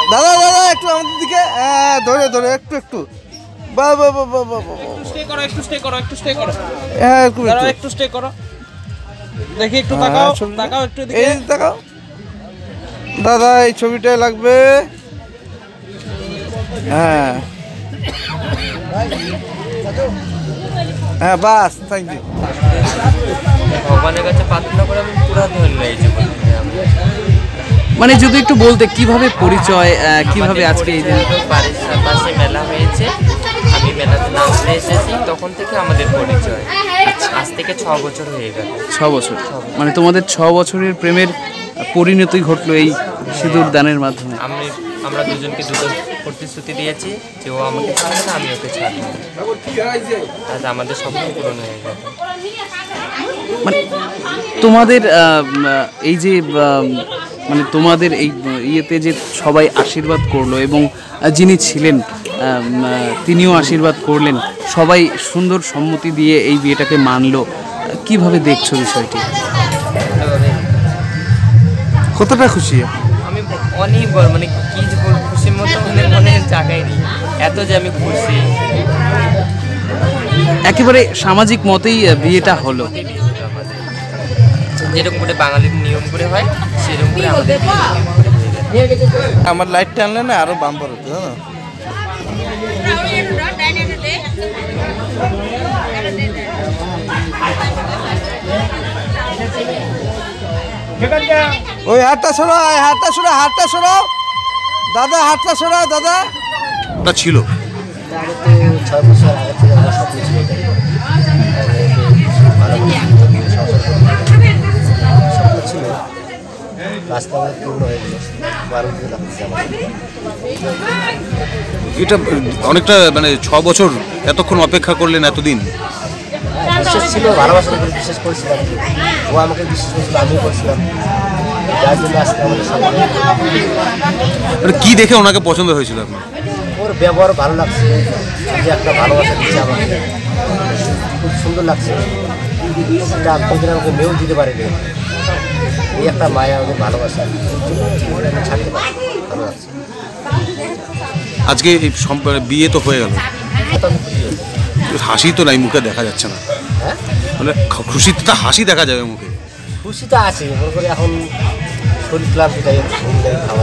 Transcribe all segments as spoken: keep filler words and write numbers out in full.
দাদা দাদা একটু আমাদের দিকে ধরে ধরে একটু একটু বাহ বাহ বাহ বাহ বাহ স্টে করো একটু স্টে করো একটু স্টে করো হ্যাঁ একটু একটু স্টে করো দেখি একটু তাকাও তাকাও একটু এদিকে এই তাকাও দাদা এই ছবিটাই লাগবে হ্যাঁ হ্যাঁ বাস থ্যাংক ইউ ভগবানের কাছে প্রার্থনা করে আমি পুরো ধন্য এই জীবনে মানে যদি একটু বলতে কিভাবে পরিচয় কিভাবে আজকে এই দিন বাড়ির পাশে মেলা হয়েছে আমি মেলাতে নাচতে এসেছি তখন থেকে আমাদের পরিচয় আজ থেকে ছ বছর হয়ে গেল ছ বছর মানে তোমাদের ছ বছরের প্রেমের পরিণতি ঘটলো এই সিঁদুর দানের মাধ্যমে আমি আমরা দুজনকে দুটো প্রতিশ্রুতি দিয়েছি যে ও আমাকে ছাড়বে না আমি ওকে ছাড়বো আজ আমাদের স্বপ্ন পূরণ হয়ে গেল মানে তোমাদের এই যে মানে তোমাদের এই ইয়েতে যে সবাই আশীর্বাদ করলো এবং যিনি ছিলেন তিনিও আশীর্বাদ করলেন সবাই সুন্দর সম্মতি দিয়ে এই বিয়েটাকে মানলো কিভাবে দেখছো বিষয়টি কতটা খুশি আমি অনেক বড় মানে কি যে বলবো খুশির মতো মনে মনে জায়গায় নেই এত যে আমি খুশি একেবারে সামাজিক মতেই বিয়েটা হলো যেরকম করে বাঙালির নিয়ম করে হয় সেরকম করে আমাদের আমার লাইটটা আনলে না আরো বাম্পার হতো জানো ওই হাতটা সরাও হাতটা সরাও হাতটা সরাও দাদা হাতটা সরাও দাদা ওটা ছিল ছয় বছর আগে থেকে আমার স্বপ্ন ছিল স্বপ্ন ছিল রাস্তা আমাদের পূর্ণ হয়ে গেল বারো দিন লাগছে এটা অনেকটা মানে ছ বছর এতক্ষণ অপেক্ষা করলেন এতদিন বিশ্বাস ছিল ভালোবাসার উপরে বিশ্বাস করেছিলাম ও আমাকে বিশ্বাস করেছিল আমিও করছিলাম যার জন্য আজকে আমাদের সামনে কি দেখে ওনাকে পছন্দ হয়েছিল আপনার ওর ব্যবহার ভালো লাগছে যে একটা ভালোবাসা দিচ্ছে আমাকে খুব সুন্দর লাগছে সেটা কোনদিন আমাকে মেয়েও দিতে পারেনি এই একটা মায়া আমাদের ভালোবাসা ছাড়তে পারে ভালো লাগছে আজকে এই বিয়ে তো হয়ে গেল হাসি তো নাই মুখে দেখা যাচ্ছে না মানে খুশিতে হাসি দেখা যাবে মুখে খুশি তো আছে মনে করি এখন শরীর ক্লান্তি টাইপ খাওয়া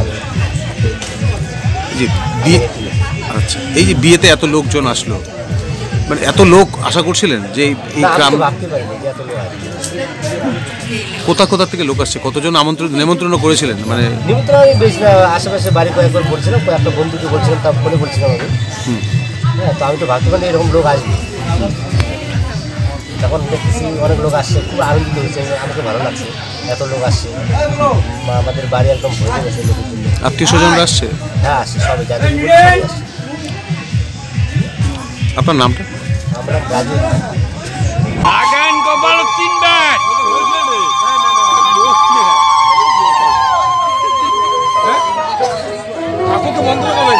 যে বিয়ে আচ্ছা এই যে বিয়েতে এত লোকজন আসলো মানে এত লোক আশা করছিলেন যে এই গ্রাম কোথা কোথা থেকে লোক আসছে কতজন আমন্ত্রণ নিমন্ত্রণ করেছিলেন মানে নিমন্ত্রণ আমি বেশ আশেপাশে বাড়ি কয়েকবার বলছিলাম কয়েকটা বন্ধুকে বলছিলাম তা ফোনে বলছিলাম আমি হ্যাঁ তো আমি তো ভাবতে পারি এরকম লোক আসবে তখন দেখতেছি অনেক লোক আসছে খুব আনন্দিত হয়েছে আমাকে ভালো লাগছে এত লোক আসছে আমাদের বাড়ি একদম ভরে গেছে লোকের জন্য আত্মীয় স্বজনরা আসছে হ্যাঁ আসছে সবাই যাদের আসছে আপনার নামটা আমরা রাজু আগান গোপাল তিনবার আপনি তো বন্ধ করবেন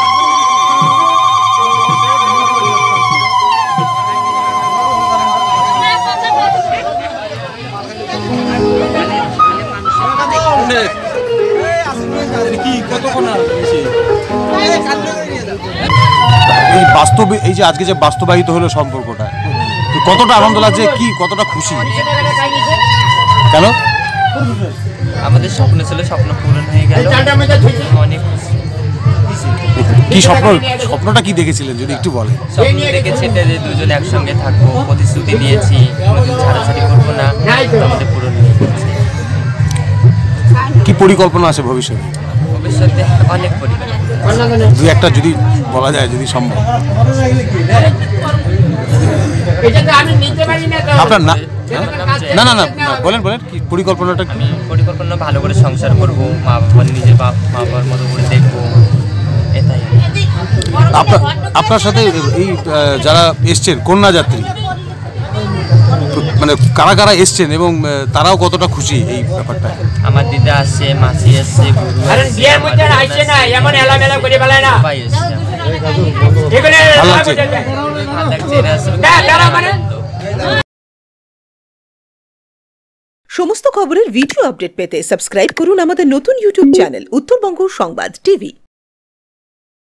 এই বাস্তব এই যে আজকে যে বাস্তবায়িত হলো সম্পর্কটা কতটা আনন্দ লাগছে কি কতটা খুশি কেন আমাদের স্বপ্ন ছিল স্বপ্ন পূরণ হয়ে গেল অনেক খুশি কি স্বপ্ন স্বপ্নটা কি দেখেছিলেন যদি একটু বলেন স্বপ্ন দেখেছি যে দুজন একসঙ্গে থাকবো প্রতিশ্রুতি দিয়েছি কোনোদিন ছাড়াছাড়ি করবো না আমাদের পূরণ হয়ে গেছে কি পরিকল্পনা আছে ভবিষ্যতে ভবিষ্যতে অনেক পরিকল্পনা দুই একটা যদি বলা যায় যদি সম্ভব আপনার না না না না বলেন বলেন কি পরিকল্পনাটা আমি পরিকল্পনা ভালো করে সংসার করবো মা বাবার নিজের মা বাবার মতো করে দেখবো এটাই আপনার আপনার সাথে এই যারা এসছেন কন্যাযাত্রী মানে কারা কারা এসছেন এবং তারাও কতটা খুশি এই ব্যাপারটা আমার দিদা আসছে মাসি আসছে সমস্ত খবরের ভিডিও আপডেট পেতে সাবস্ক্রাইব করুন আমাদের নতুন ইউটিউব চ্যানেল উত্তরবঙ্গ সংবাদ টিভি।